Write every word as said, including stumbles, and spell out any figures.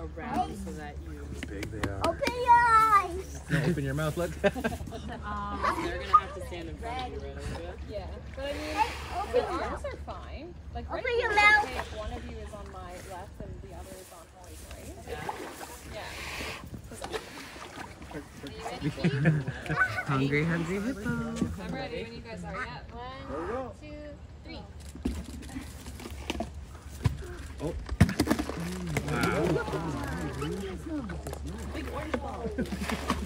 around so that you. Big they are. Open your eyes. No, open your mouth. Look. um, they're gonna have to stand in front of you, right? Olivia? Yeah, but I mean, Open the your arms mouth. are fine. Like right Open now, your it's mouth. okay if one of you is on my left and the other is on Holly's right. Yeah. Hungry, hungry hippo. I'm ready when you guys are. Yeah. One, two, three. Oh. Wow. Big orange ball.